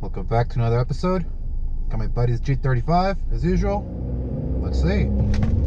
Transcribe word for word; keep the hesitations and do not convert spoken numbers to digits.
Welcome back to another episode. Got my buddy's G thirty-five, as usual. Let's see.